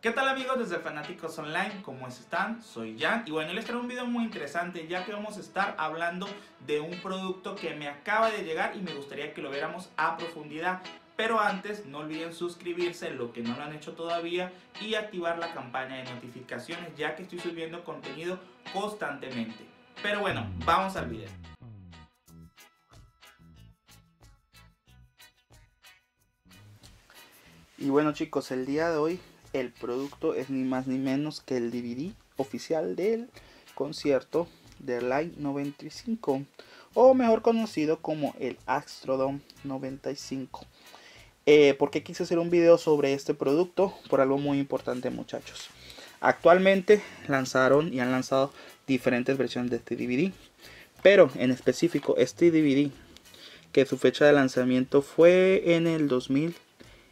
¿Qué tal amigos desde Fanáticos Online? ¿Cómo están? Soy Jan y bueno, les traigo un video muy interesante ya que vamos a estar hablando de un producto que me acaba de llegar y me gustaría que lo viéramos a profundidad. Pero antes no olviden suscribirse, lo que no lo han hecho todavía, y activar la campana de notificaciones ya que estoy subiendo contenido constantemente. Pero bueno, vamos al video. Y bueno chicos, el día de hoy el producto es ni más ni menos que el DVD oficial del concierto de Live 95, o mejor conocido como el Astrodome 95. ¿Por qué quise hacer un video sobre este producto? Por algo muy importante, muchachos. Actualmente lanzaron y han lanzado diferentes versiones de este DVD, pero en específico este DVD, que su fecha de lanzamiento fue en el 2003,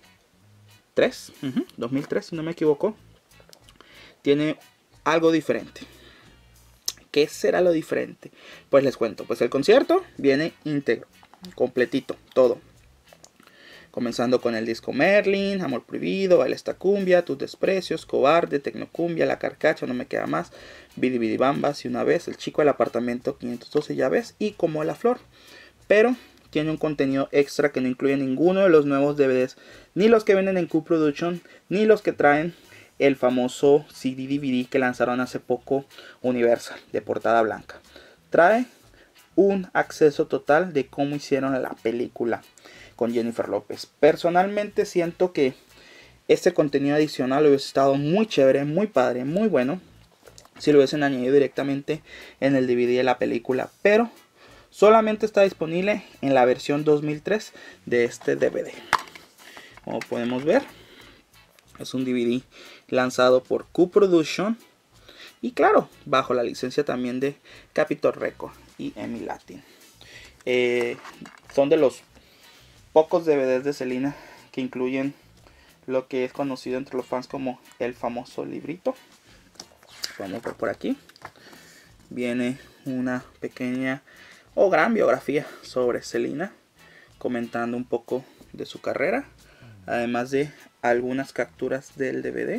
si no me equivoco, tiene algo diferente. ¿Qué será lo diferente? Pues les cuento. Pues el concierto viene íntegro, completito, todo. Comenzando con el disco Merlin, Amor Prohibido, Baila esta cumbia, Tus Desprecios, Cobarde, Tecnocumbia, La Carcacha, No me queda más, Bidi Bidi Bamba, Si una vez, El Chico del Apartamento 512, Ya ves, y Como la Flor. Pero tiene un contenido extra que no incluye ninguno de los nuevos DVDs, ni los que venden en Q-Production, ni los que traen el famoso CD-DVD que lanzaron hace poco Universal, de portada blanca. Trae un acceso total de cómo hicieron la película con Jennifer López. Personalmente siento que este contenido adicional hubiese estado muy chévere, muy padre, muy bueno si lo hubiesen añadido directamente en el DVD de la película, pero solamente está disponible en la versión 2003 de este DVD. Como podemos ver, es un DVD lanzado por Q-Production y claro, bajo la licencia también de Capitol Record y EMI Latin. Son de los pocos DVDs de Selena que incluyen lo que es conocido entre los fans como el famoso librito. Vamos a ver por aquí. Viene una pequeña o gran biografía sobre Selena, comentando un poco de su carrera, además de algunas capturas del DVD.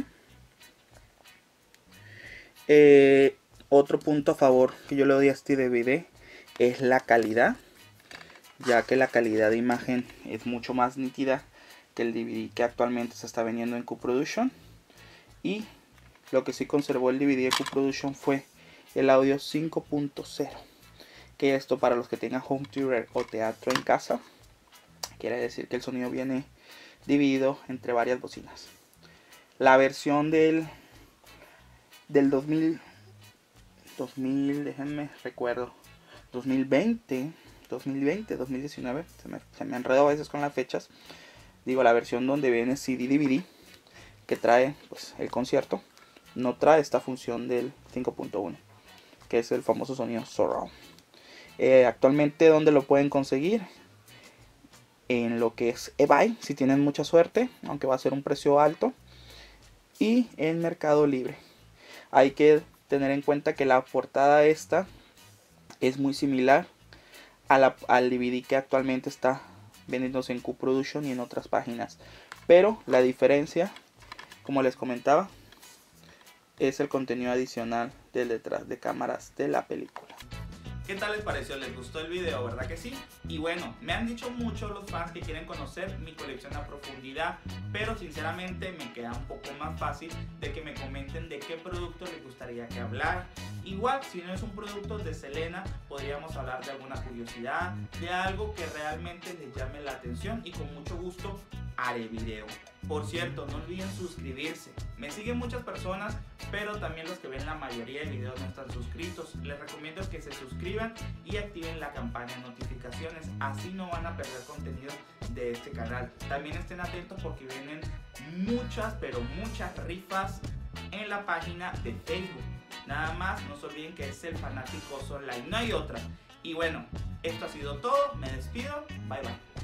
Otro punto a favor que yo le doy a este DVD es la calidad, ya que la calidad de imagen es mucho más nítida que el DVD que actualmente se está vendiendo en Q-Production. Y lo que sí conservó el DVD de Q-Production fue el audio 5.0, que esto, para los que tengan home theater o teatro en casa, quiere decir que el sonido viene dividido entre varias bocinas. La versión del 2000, déjenme recuerdo, 2019, se me enredo a veces con las fechas. Digo, la versión donde viene CD DVD que trae pues el concierto, no trae esta función del 5.1, que es el famoso sonido surround. Actualmente, ¿dónde lo pueden conseguir? En lo que es eBay, si tienen mucha suerte, aunque va a ser un precio alto, y en Mercado Libre. Hay que tener en cuenta que la portada esta es muy similar al DVD que actualmente está vendiéndose en Q-Production y en otras páginas, pero la diferencia, como les comentaba, es el contenido adicional del detrás de cámaras de la película. ¿Qué tal les pareció? ¿Les gustó el video? ¿Verdad que sí? Y bueno, me han dicho mucho los fans que quieren conocer mi colección a profundidad, pero sinceramente me queda un poco más fácil de que me comenten de qué producto les gustaría que hablara. Igual, si no es un producto de Selena, podríamos hablar de alguna curiosidad, de algo que realmente les llame la atención, y con mucho gusto haré video. Por cierto, no olviden suscribirse. Me siguen muchas personas, pero también los que ven la mayoría de videos no están suscritos. Les recomiendo que se suscriban y activen la campana de notificaciones, así no van a perder contenido de este canal. También estén atentos porque vienen muchas, pero muchas rifas en la página de Facebook. Nada más, no se olviden que es el Fanáticos Online, no hay otra. Y bueno, esto ha sido todo, me despido, bye bye.